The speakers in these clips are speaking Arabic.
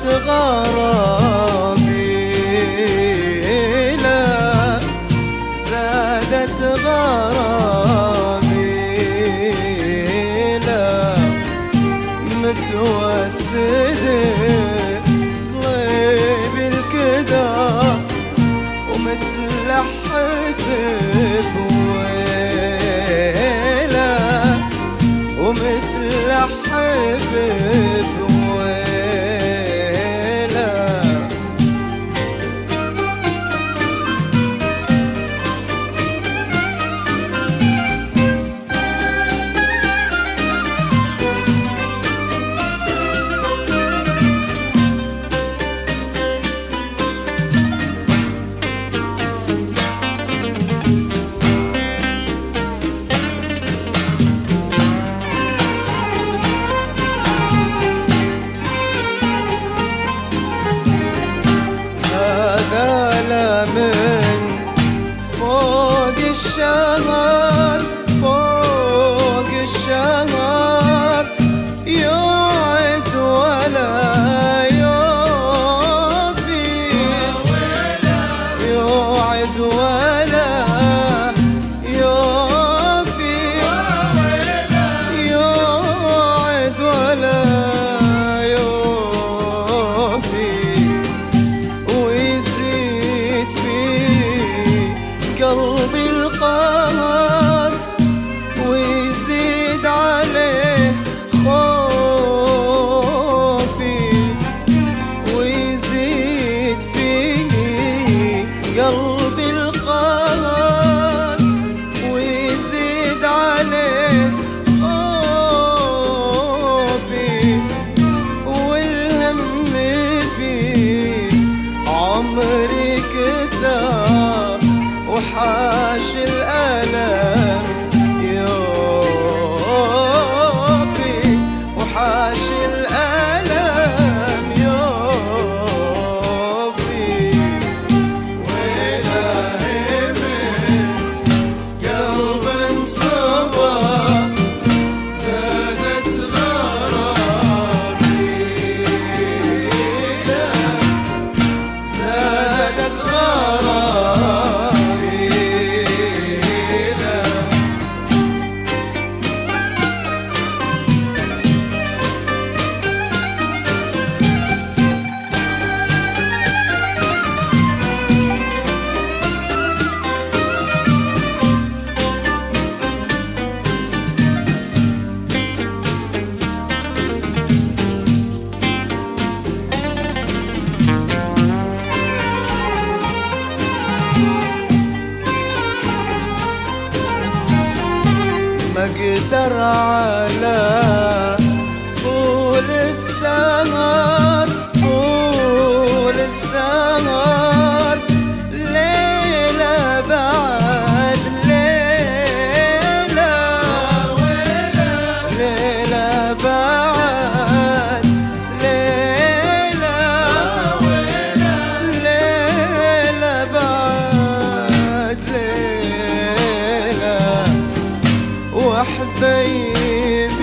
غرامي لا زادت غرامي لا متوسد قلبي الكدا ومتلحف بويلا ومتلحف بويلا. من فوق الشهر فوق الشهر يوعد ولا يوفي يوعد ولا يوفي يوعد ولا يوفي ويزيد قلبي القهر ويزيد عليه خوفي ويزيد فيه قلبي القهر ويزيد عليه خوفي والهم فيه عمري كثر وحاش الألم يوفي وحاش الألم يوفي وإلهي من قلب صبا زادت غرامي زادت غرامي. ما اقدر على طول السهر طول السهر ليلة بعد ليلة ليلة بعد ليلة ليلة بعد ليلة وحبيبي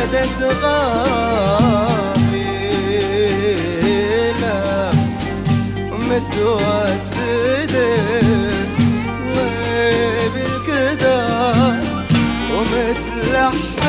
زادت غافلة متوسدة وبالكدار ومتلحة